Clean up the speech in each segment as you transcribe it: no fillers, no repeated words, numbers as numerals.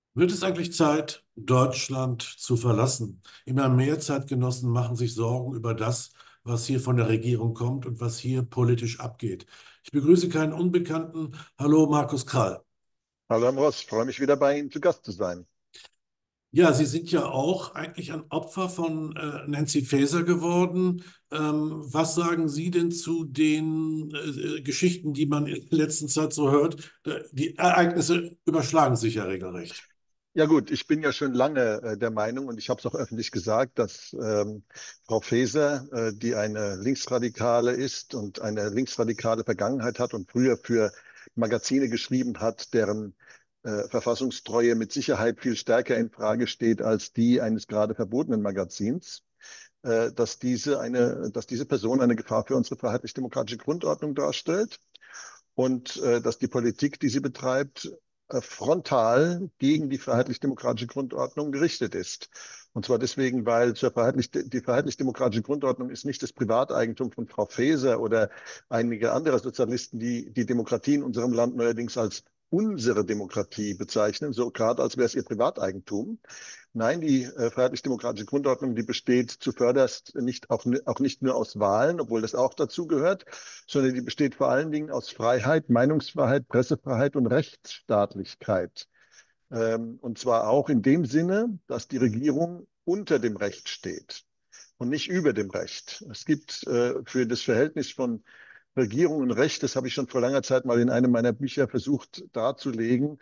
Wird es eigentlich Zeit, Deutschland zu verlassen? Immer mehr Zeitgenossen machen sich Sorgen über das, was hier von der Regierung kommt und was hier politisch abgeht. Ich begrüße keinen Unbekannten. Hallo, Markus Krall. Hallo Herr Ross, freue mich wieder bei Ihnen zu Gast zu sein. Ja, Sie sind ja auch eigentlich ein Opfer von Nancy Faeser geworden. Was sagen Sie denn zu den Geschichten, die man in der letzten Zeit so hört? Die Ereignisse überschlagen sich ja regelrecht. Ja gut, ich bin ja schon lange der Meinung und ich habe es auch öffentlich gesagt, dass Frau Faeser, die eine Linksradikale ist und eine linksradikale Vergangenheit hat und früher für Magazine geschrieben hat, deren Verfassungstreue mit Sicherheit viel stärker in Frage steht als die eines gerade verbotenen Magazins, dass diese Person eine Gefahr für unsere freiheitlich-demokratische Grundordnung darstellt und dass die Politik, die sie betreibt, frontal gegen die freiheitlich-demokratische Grundordnung gerichtet ist. Und zwar deswegen, weil die freiheitlich-demokratische Grundordnung ist nicht das Privateigentum von Frau Faeser oder einige andere Sozialisten, die die Demokratie in unserem Land neuerdings als unsere Demokratie bezeichnen, so gerade als wäre es ihr Privateigentum. Nein, die freiheitlich-demokratische Grundordnung, die besteht zuvörderst auch nicht nur aus Wahlen, obwohl das auch dazu gehört, sondern die besteht vor allen Dingen aus Freiheit, Meinungsfreiheit, Pressefreiheit und Rechtsstaatlichkeit. Und zwar auch in dem Sinne, dass die Regierung unter dem Recht steht und nicht über dem Recht. Es gibt für das Verhältnis von Regierung und Recht, das habe ich schon vor langer Zeit mal in einem meiner Bücher versucht darzulegen,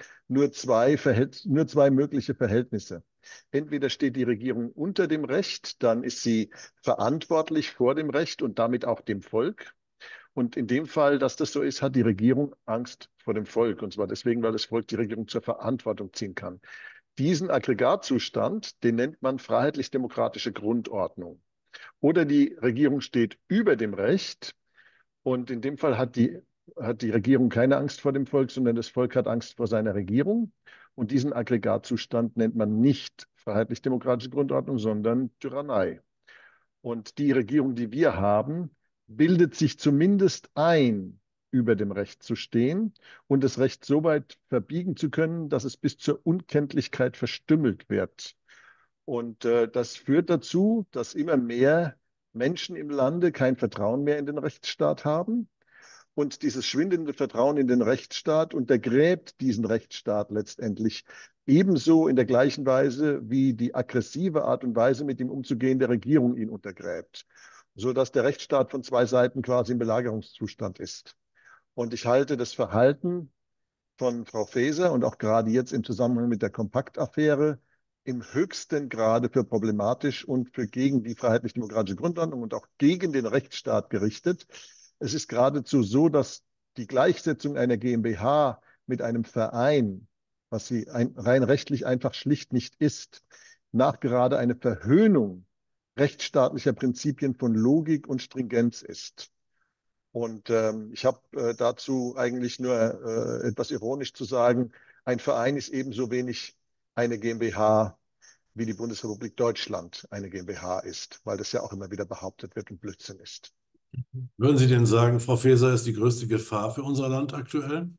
nur zwei mögliche Verhältnisse. Entweder steht die Regierung unter dem Recht, dann ist sie verantwortlich vor dem Recht und damit auch dem Volk. Und in dem Fall, dass das so ist, hat die Regierung Angst vor dem Volk. Und zwar deswegen, weil das Volk die Regierung zur Verantwortung ziehen kann. Diesen Aggregatzustand, den nennt man freiheitlich-demokratische Grundordnung. Oder die Regierung steht über dem Recht. Und in dem Fall hat die Regierung keine Angst vor dem Volk, sondern das Volk hat Angst vor seiner Regierung. Und diesen Aggregatzustand nennt man nicht freiheitlich-demokratische Grundordnung, sondern Tyrannei. Und die Regierung, die wir haben, bildet sich zumindest ein, über dem Recht zu stehen und das Recht so weit verbiegen zu können, dass es bis zur Unkenntlichkeit verstümmelt wird. Und das führt dazu, dass immer mehr Menschen im Lande kein Vertrauen mehr in den Rechtsstaat haben. Und dieses schwindende Vertrauen in den Rechtsstaat untergräbt diesen Rechtsstaat letztendlich ebenso in der gleichen Weise, wie die aggressive Art und Weise, mit ihm umzugehen, der Regierung ihn untergräbt, sodass der Rechtsstaat von zwei Seiten quasi im Belagerungszustand ist. Und ich halte das Verhalten von Frau Faeser und auch gerade jetzt im Zusammenhang mit der Kompakt-Affäre im höchsten Grade für problematisch und für gegen die freiheitlich-demokratische Grundordnung und auch gegen den Rechtsstaat gerichtet. Es ist geradezu so, dass die Gleichsetzung einer GmbH mit einem Verein, was sie rein rechtlich einfach schlicht nicht ist, nachgerade eine Verhöhnung rechtsstaatlicher Prinzipien von Logik und Stringenz ist. Und ich habe dazu eigentlich nur etwas ironisch zu sagen, ein Verein ist ebenso wenig eine GmbH, wie die Bundesrepublik Deutschland eine GmbH ist, weil das ja auch immer wieder behauptet wird und Blödsinn ist. Würden Sie denn sagen, Frau Faeser ist die größte Gefahr für unser Land aktuell?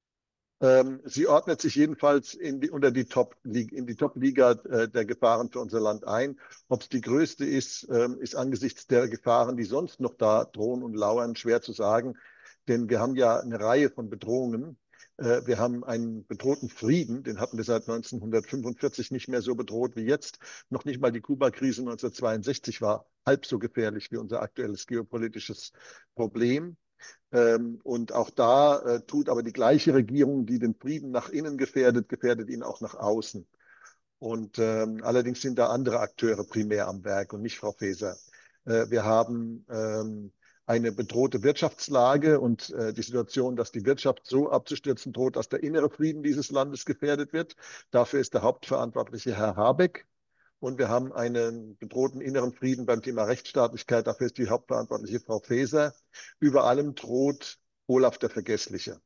Sie ordnet sich jedenfalls in die Top-Liga der Gefahren für unser Land ein. Ob es die größte ist, ist angesichts der Gefahren, die sonst noch da drohen und lauern, schwer zu sagen. Denn wir haben ja eine Reihe von Bedrohungen. Wir haben einen bedrohten Frieden, den hatten wir seit 1945 nicht mehr so bedroht wie jetzt. Noch nicht mal die Kuba-Krise 1962 war halb so gefährlich wie unser aktuelles geopolitisches Problem. Und auch da tut aber die gleiche Regierung, die den Frieden nach innen gefährdet, gefährdet ihn auch nach außen. Und allerdings sind da andere Akteure primär am Werk und nicht Frau Faeser. Wir haben eine bedrohte Wirtschaftslage und die Situation, dass die Wirtschaft so abzustürzen droht, dass der innere Frieden dieses Landes gefährdet wird. Dafür ist der Hauptverantwortliche Herr Habeck. Und wir haben einen bedrohten inneren Frieden beim Thema Rechtsstaatlichkeit. Dafür ist die hauptverantwortliche Frau Faeser. Über allem droht Olaf der Vergessliche.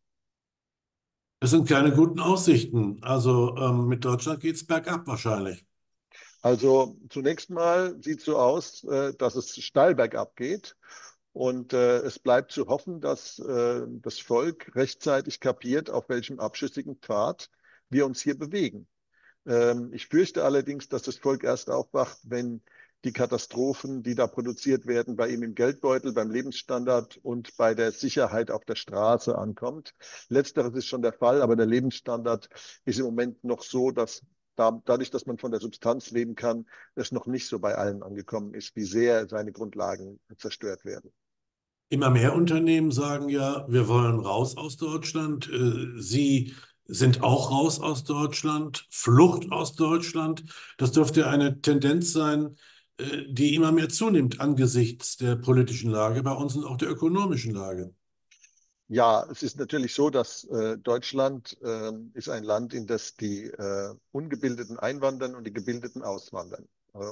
Es sind keine guten Aussichten. Also mit Deutschland geht es bergab wahrscheinlich. Also zunächst mal sieht es so aus, dass es steil bergab geht. Und es bleibt zu hoffen, dass das Volk rechtzeitig kapiert, auf welchem abschüssigen Pfad wir uns hier bewegen. Ich fürchte allerdings, dass das Volk erst aufwacht, wenn die Katastrophen, die da produziert werden, bei ihm im Geldbeutel, beim Lebensstandard und bei der Sicherheit auf der Straße ankommt. Letzteres ist schon der Fall, aber der Lebensstandard ist im Moment noch so, dass dadurch, dass man von der Substanz leben kann, es noch nicht so bei allen angekommen ist, wie sehr seine Grundlagen zerstört werden. Immer mehr Unternehmen sagen ja, wir wollen raus aus Deutschland. Sie sind auch raus aus Deutschland, Flucht aus Deutschland. Das dürfte eine Tendenz sein, die immer mehr zunimmt angesichts der politischen Lage bei uns und auch der ökonomischen Lage. Ja, es ist natürlich so, dass Deutschland ist ein Land, in das die Ungebildeten einwandern und die Gebildeten auswandern.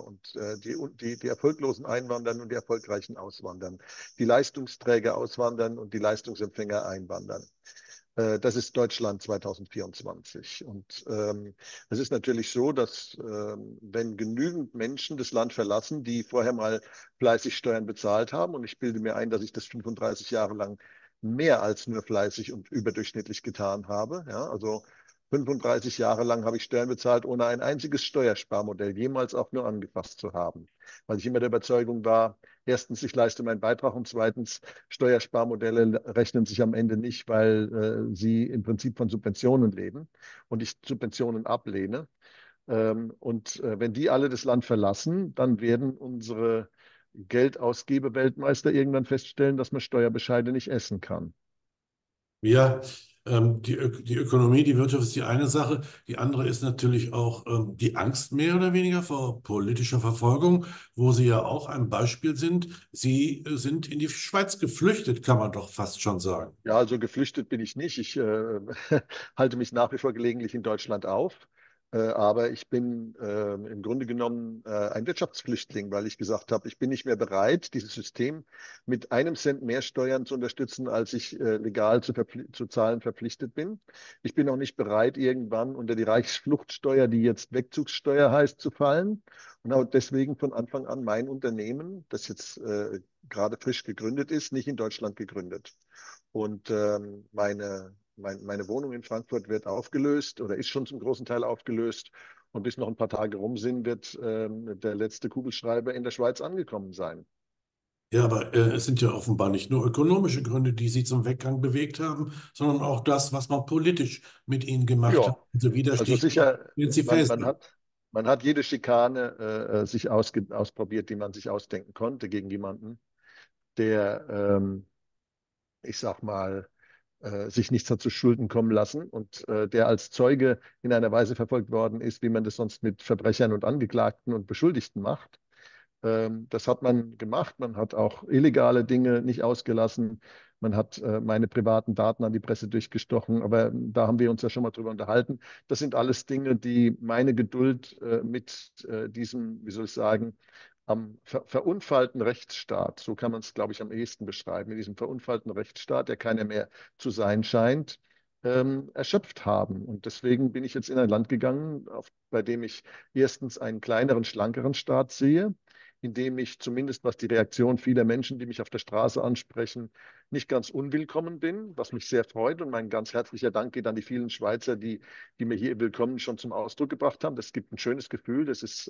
Die erfolglosen einwandern und die erfolgreichen auswandern. Die Leistungsträger auswandern und die Leistungsempfänger einwandern. Das ist Deutschland 2024. Und es ist natürlich so, dass wenn genügend Menschen das Land verlassen, die vorher mal fleißig Steuern bezahlt haben, und ich bilde mir ein, dass ich das 35 Jahre lang mehr als nur fleißig und überdurchschnittlich getan habe. Ja, also 35 Jahre lang habe ich Steuern bezahlt, ohne ein einziges Steuersparmodell jemals auch nur angefasst zu haben. Weil ich immer der Überzeugung war, erstens, ich leiste meinen Beitrag und zweitens, Steuersparmodelle rechnen sich am Ende nicht, weil sie im Prinzip von Subventionen leben und ich Subventionen ablehne. Wenn die alle das Land verlassen, dann werden unsere Geldausgebe-Weltmeister irgendwann feststellen, dass man Steuerbescheide nicht essen kann. Ja, die Ökonomie, die Wirtschaft ist die eine Sache. Die andere ist natürlich auch die Angst mehr oder weniger vor politischer Verfolgung, wo Sie ja auch ein Beispiel sind. Sie sind in die Schweiz geflüchtet, kann man doch fast schon sagen. Ja, also geflüchtet bin ich nicht. Ich halte mich nach wie vor gelegentlich in Deutschland auf. Aber ich bin im Grunde genommen ein Wirtschaftsflüchtling, weil ich gesagt habe, ich bin nicht mehr bereit, dieses System mit 1 Cent mehr Steuern zu unterstützen, als ich legal zu zahlen verpflichtet bin. Ich bin auch nicht bereit, irgendwann unter die Reichsfluchtsteuer, die jetzt Wegzugssteuer heißt, zu fallen. Und habe deswegen von Anfang an mein Unternehmen, das jetzt gerade frisch gegründet ist, nicht in Deutschland gegründet. Und meine Wohnung in Frankfurt wird aufgelöst oder ist schon zum großen Teil aufgelöst. Und bis noch ein paar Tage rum sind, wird der letzte Kugelschreiber in der Schweiz angekommen sein. Ja, aber es sind ja offenbar nicht nur ökonomische Gründe, die Sie zum Weggang bewegt haben, sondern auch das, was man politisch mit Ihnen gemacht hat. Ja, Also wieder also Stichwort sicher, Nancy Faeser. man hat jede Schikane sich ausprobiert, die man sich ausdenken konnte gegen jemanden, der, ich sag mal, sich nichts hat zu Schulden kommen lassen und der als Zeuge in einer Weise verfolgt worden ist, wie man das sonst mit Verbrechern und Angeklagten und Beschuldigten macht. Das hat man gemacht. Man hat auch illegale Dinge nicht ausgelassen. Man hat meine privaten Daten an die Presse durchgestochen. Aber da haben wir uns ja schon mal drüber unterhalten. Das sind alles Dinge, die meine Geduld mit diesem, wie soll ich sagen, am verunfallten Rechtsstaat, so kann man es, glaube ich, am ehesten beschreiben, mit diesem verunfallten Rechtsstaat, der keiner mehr zu sein scheint, erschöpft haben. Und deswegen bin ich jetzt in ein Land gegangen, bei dem ich erstens einen kleineren, schlankeren Staat sehe, in dem ich zumindest, was die Reaktion vieler Menschen, die mich auf der Straße ansprechen, nicht ganz unwillkommen bin, was mich sehr freut. Und mein ganz herzlicher Dank geht an die vielen Schweizer, die mir hier Willkommen schon zum Ausdruck gebracht haben. Das gibt ein schönes Gefühl. Das ist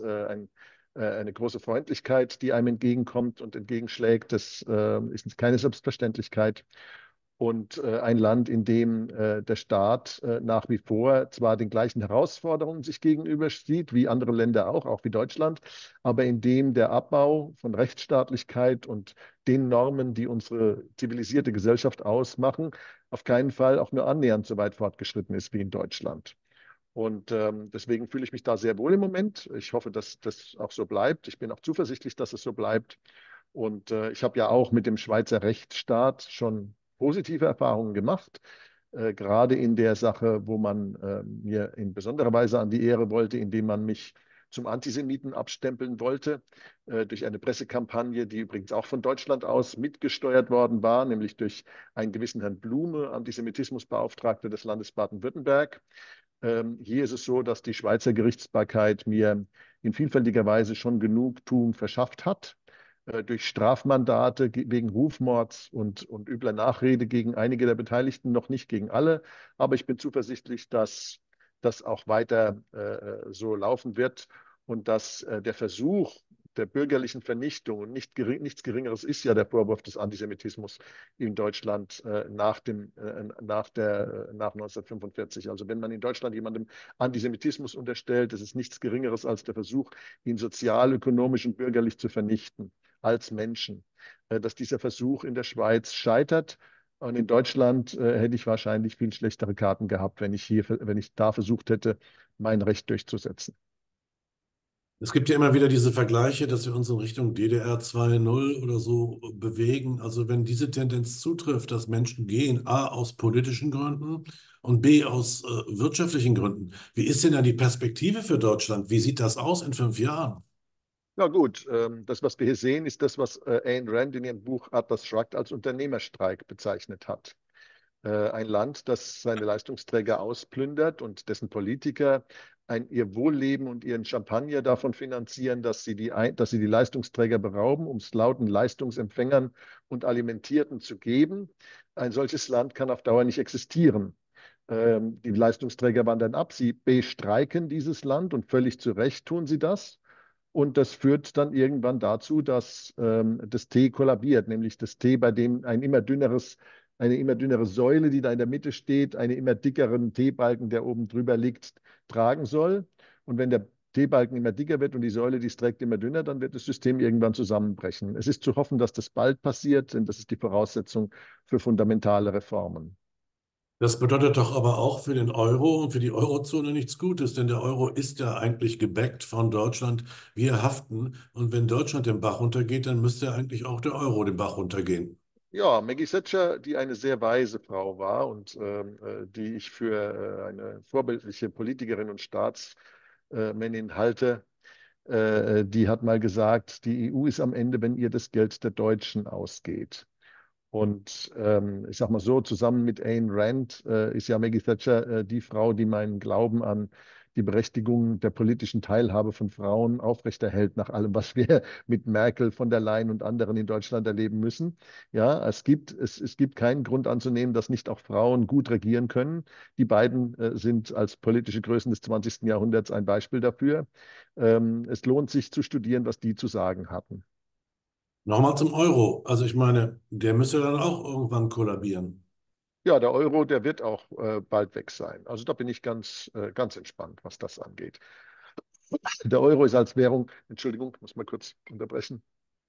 eine große Freundlichkeit, die einem entgegenkommt und entgegenschlägt. Das ist keine Selbstverständlichkeit. Und ein Land, in dem der Staat nach wie vor zwar den gleichen Herausforderungen sich gegenüber sieht, wie andere Länder auch wie Deutschland, aber in dem der Abbau von Rechtsstaatlichkeit und den Normen, die unsere zivilisierte Gesellschaft ausmachen, auf keinen Fall auch nur annähernd so weit fortgeschritten ist wie in Deutschland. Und deswegen fühle ich mich da sehr wohl im Moment. Ich hoffe, dass das auch so bleibt. Ich bin auch zuversichtlich, dass es so bleibt. Und ich habe ja auch mit dem Schweizer Rechtsstaat schon positive Erfahrungen gemacht, gerade in der Sache, wo man mir in besonderer Weise an die Ehre wollte, indem man mich zum Antisemiten abstempeln wollte, durch eine Pressekampagne, die übrigens auch von Deutschland aus mitgesteuert worden war, nämlich durch einen gewissen Herrn Blume, Antisemitismusbeauftragter des Landes Baden-Württemberg. Hier ist es so, dass die Schweizer Gerichtsbarkeit mir in vielfältiger Weise schon Genugtuung verschafft hat, durch Strafmandate wegen Rufmords und übler Nachrede gegen einige der Beteiligten, noch nicht gegen alle. Aber ich bin zuversichtlich, dass das auch weiter so laufen wird und dass der Versuch der bürgerlichen Vernichtung und nichts Geringeres ist ja der Vorwurf des Antisemitismus in Deutschland nach 1945. Also wenn man in Deutschland jemandem Antisemitismus unterstellt, das ist nichts Geringeres als der Versuch, ihn sozial, ökonomisch und bürgerlich zu vernichten als Menschen. Dass dieser Versuch in der Schweiz scheitert, und in Deutschland hätte ich wahrscheinlich viel schlechtere Karten gehabt, wenn ich da versucht hätte, mein Recht durchzusetzen. Es gibt ja immer wieder diese Vergleiche, dass wir uns in Richtung DDR 2.0 oder so bewegen. Also wenn diese Tendenz zutrifft, dass Menschen gehen, A aus politischen Gründen und B aus wirtschaftlichen Gründen, wie ist denn dann die Perspektive für Deutschland? Wie sieht das aus in 5 Jahren? Ja gut, das, was wir hier sehen, ist das, was Ayn Rand in ihrem Buch Atlas Shrugged als Unternehmerstreik bezeichnet hat. Ein Land, das seine Leistungsträger ausplündert und dessen Politiker ihr Wohlleben und ihren Champagner davon finanzieren, dass sie die Leistungsträger berauben, um es lauten Leistungsempfängern und Alimentierten zu geben. Ein solches Land kann auf Dauer nicht existieren. Die Leistungsträger wandern ab, sie bestreiken dieses Land und völlig zu Recht tun sie das. Und das führt dann irgendwann dazu, dass das T kollabiert, nämlich das T, bei dem eine immer dünnere Säule, die da in der Mitte steht, einen immer dickeren T-Balken, der oben drüber liegt, tragen soll. Und wenn der T-Balken immer dicker wird und die Säule, die es trägt, immer dünner, dann wird das System irgendwann zusammenbrechen. Es ist zu hoffen, dass das bald passiert, denn das ist die Voraussetzung für fundamentale Reformen. Das bedeutet doch aber auch für den Euro und für die Eurozone nichts Gutes, denn der Euro ist ja eigentlich gebackt von Deutschland. Wir haften. Und wenn Deutschland den Bach runtergeht, dann müsste ja eigentlich auch der Euro den Bach runtergehen. Ja, Maggie Thatcher, die eine sehr weise Frau war und die ich für eine vorbildliche Politikerin und Staatsmännin halte, die hat mal gesagt, die EU ist am Ende, wenn ihr das Geld der Deutschen ausgeht. Und ich sage mal so, zusammen mit Ayn Rand ist ja Maggie Thatcher die Frau, die meinen Glauben an die Berechtigung der politischen Teilhabe von Frauen aufrechterhält, nach allem, was wir mit Merkel, von der Leyen und anderen in Deutschland erleben müssen. Ja, es gibt keinen Grund anzunehmen, dass nicht auch Frauen gut regieren können. Die beiden sind als politische Größen des 20. Jahrhunderts ein Beispiel dafür. Es lohnt sich zu studieren, was die zu sagen hatten. Nochmal zum Euro. Also ich meine, der müsste dann auch irgendwann kollabieren. Ja, der Euro, der wird auch bald weg sein. Also da bin ich ganz entspannt, was das angeht. Der Euro ist als Währung, Entschuldigung, muss mal kurz unterbrechen.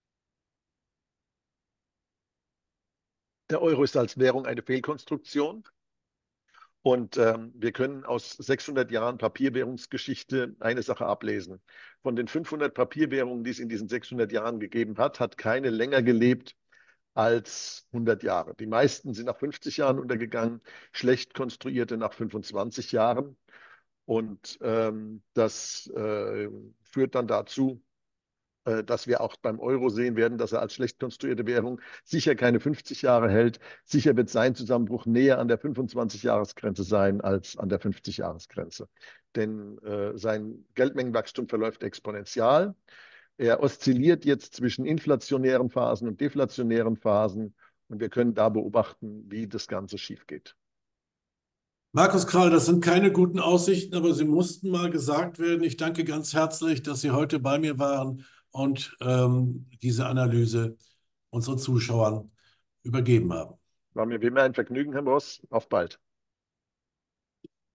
Der Euro ist als Währung eine Fehlkonstruktion. Und wir können aus 600 Jahren Papierwährungsgeschichte eine Sache ablesen. Von den 500 Papierwährungen, die es in diesen 600 Jahren gegeben hat, hat keine länger gelebt als 100 Jahre. Die meisten sind nach 50 Jahren untergegangen, schlecht konstruierte nach 25 Jahren. Und das führt dann dazu, dass wir auch beim Euro sehen werden, dass er als schlecht konstruierte Währung sicher keine 50 Jahre hält. Sicher wird sein Zusammenbruch näher an der 25-Jahres-Grenze sein als an der 50-Jahres-Grenze. Denn sein Geldmengenwachstum verläuft exponentiell. Er oszilliert jetzt zwischen inflationären Phasen und deflationären Phasen. Und wir können da beobachten, wie das Ganze schief geht. Markus Krall, das sind keine guten Aussichten, aber sie mussten mal gesagt werden. Ich danke ganz herzlich, dass Sie heute bei mir waren und diese Analyse unseren Zuschauern übergeben haben. War mir wie immer ein Vergnügen, Herr Boss. Auf bald.